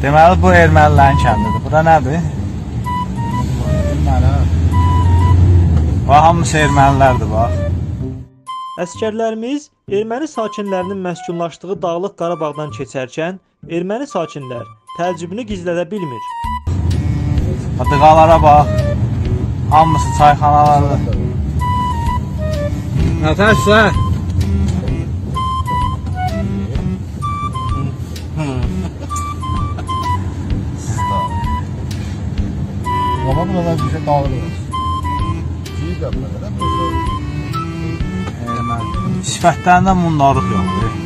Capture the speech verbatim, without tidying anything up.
Deməli bu ermənilərin kəndidir. Bura nədir? Erməni. Bax, hamısı ermənilərdir, bax. Əskərlərimiz erməni sakinlərinin məskunlaşdığı Dağlıq Qarabağdan keçərkən erməni sakinlər təəccübünü gizlədə bilmir. Dıqalara bax. Hamısı çayxanalardır. Nətəşsə? Ama buralar bir şey dağılır. İyi yapmalar. Erməni. Sifətlərində mundarlıq yoxdur.